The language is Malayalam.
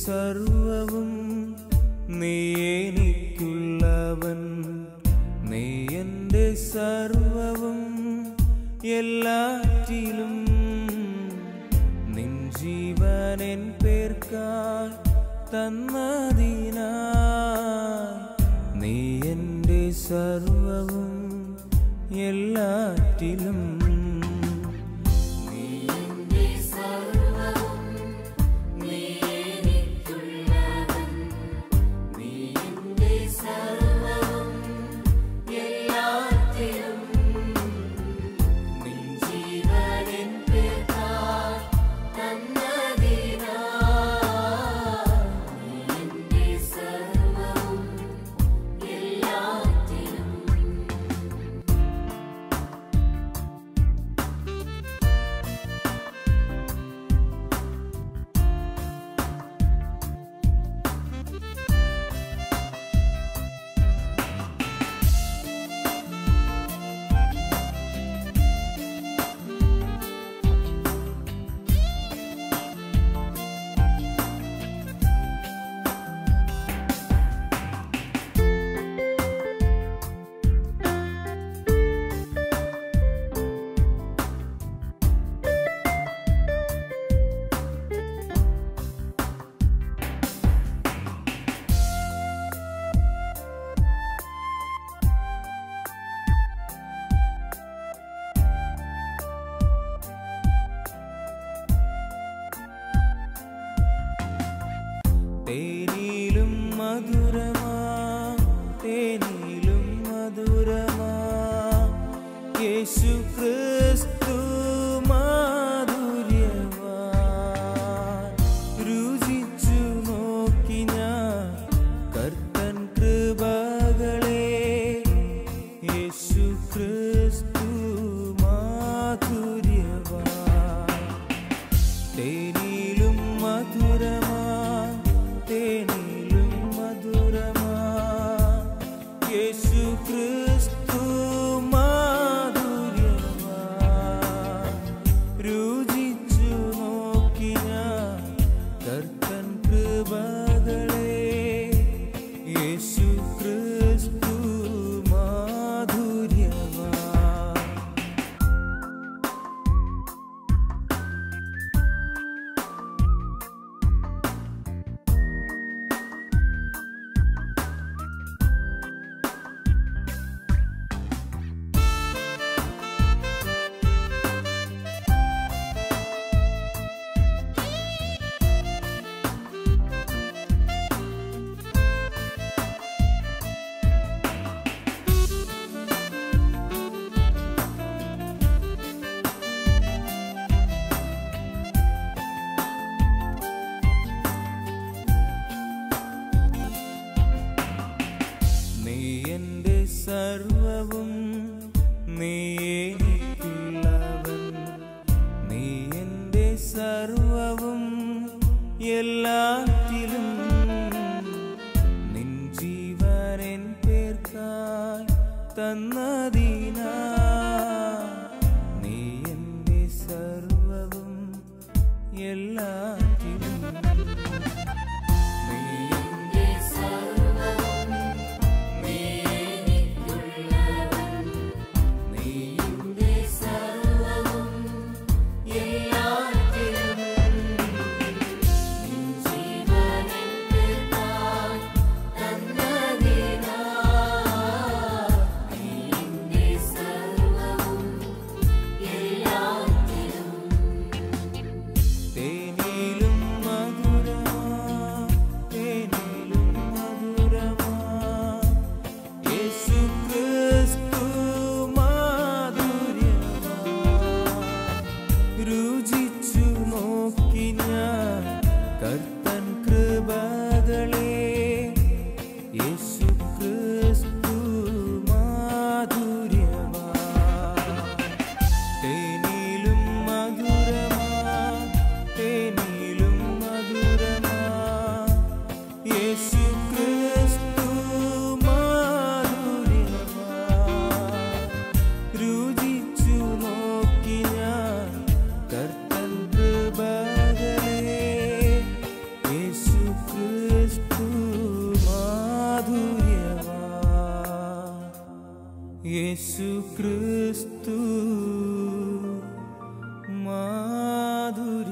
സർവവും, നീ എനിക്കുള്ളവൻ. നീ എൻ്റെ സർവവും, എല്ലാറ്റിലും നിൻ ജീവൻ എൻ പേർക്കായി തന്നതിനായി. നീ എൻ്റെ സർവവും, എല്ലാറ്റിലും തേനിലും മധുരമാ, തേനിലും മധുരമാ യേശു ക്രിസ്തു മാധുര്യവാൻ. രുചിച്ചു നോക്കി ഞാൻ കർത്തൻ കൃപകളെ, യേശു ക്രിസ്തു മാധുര്യവാൻ. തേനിലും മധുരമാ, തേനിലും മധുരമാ യേശു ക്രിസ്തു മാധുര്യവാൻ. രുചിച്ചു നോക്കി ഞാൻ കർത്തൻ കൃപകളെ, യേശു ക്രിസ്തു മാധുര്യവാൻ. നീ എൻ്റെ സർവവും, നീ എനിക്കുള്ളവൻ. നീ എൻ്റെ സർവവും, എല്ലാറ്റിലും നിൻ ജീവൻ എൻ പേർക്കായി തന്നതിനായി. നീ എൻ്റെ സർവവും, എല്ലാറ്റിലും തേനിലും യേശു ക്രിസ്തു മാധുര്യം